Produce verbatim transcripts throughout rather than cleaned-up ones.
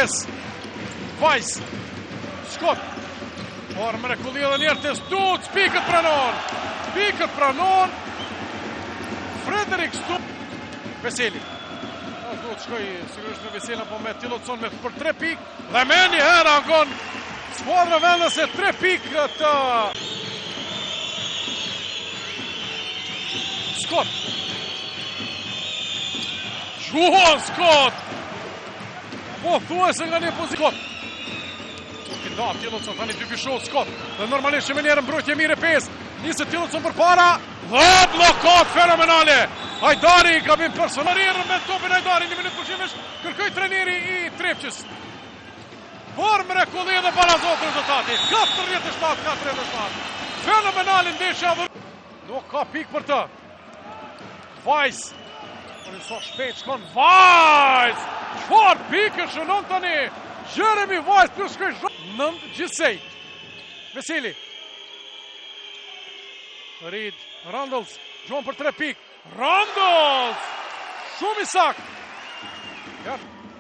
pes. Vajs. Skot. Por mrekulli edhe njerë të Stut. Pikët pranon. Pikët pranon. Frederik Stut. Veseli. Duhet shkoj sigurisht me Veselin, po me Tillotson me për tre pikë. Dhe me një herë angon skuadra vendase tre pikë të Skot. Juan Skot. Po thuaj se nga një pozicion. Da, Tillotson tani dy fishot Skot. Dhe normalisht që me njerë mbrojtje mire pesë. Nisë Tillotson për para. Dhe blokat fenomenale. Hajdari ka bim personari me topin Hajdari. Një minut përshimesh kërkoj treneri i Trepqës. Por mrekulli edhe balazot rezultati. katërdhjetë e shtatë katërdhjetë e shtatë. Fenomenal ndeshja dhe nuk ka pikë për të. Vajs. Por i so shpejt shkon Vajs. Çfarë pikë shënon tani? Jeremy Vajs plus shkoj nëndë gjithsej. Veseli. Reed, Randalls, gjuan për tre pikë. Randalls! Shumë i sakt. Ja.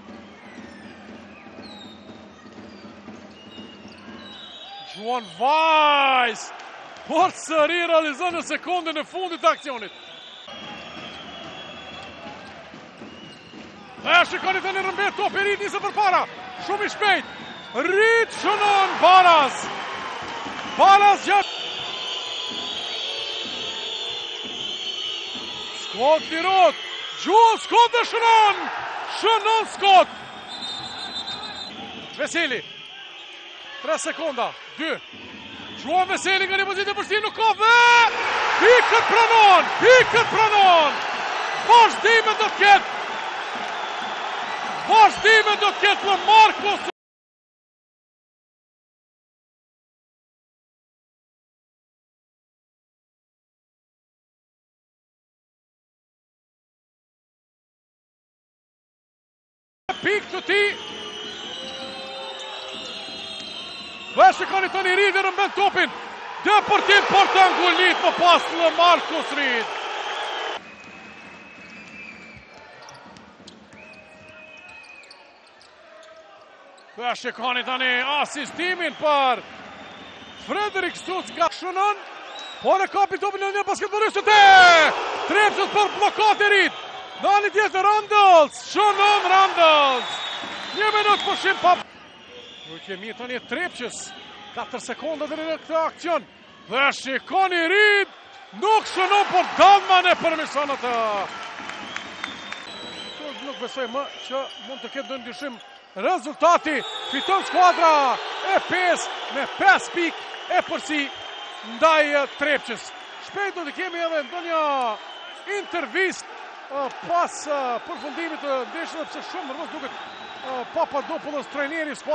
Juan Vajs. Por sëri realizon në sekundën e fundit të aksionit. Dhe shikoni të një rëmbet top e Reed nisë për para. Shumë i shpejt. Reed shënon Baras. Baras gjatë. Skot lirot, Juan Skot dhe shënon, shënon Skot. Veseli, tre sekonda, dy. Juan Veseli nga një pozitë e përsi nuk ka dhe pikët pranon, pikët pranon. Vazhdime do të ketë, vazhdime do të ketë për Marcos. Pikë të ti. Dhe shikoni të një Reed e rëmben topin. Deportiv për të angullit më pas në Marcos Reed. Dhe shikoni të një asistimin për Frederik Stut nga shënën. Por e kapi topin në një basketbolistët e Trepqës për blokat e Reed. Në një tjetë Randalls, shënon Randalls. Një minut përshim pa. Rujtje mirë të një Trepqës. katër sekonda dhe në këtë akcion. Dhe shikoni Reed. Nuk shënon, por Dalman e përmison atë. Nuk besoj më që mund të ketë ndryshim rezultati. Fiton skuadra e pesë me pesë pikë e përsi ndaj Trepqës. Shpejt do të kemi edhe ndonjë intervistë pas përfundimit të ndeshjes, sepse shumë rrës duket Papadopoulos trajneri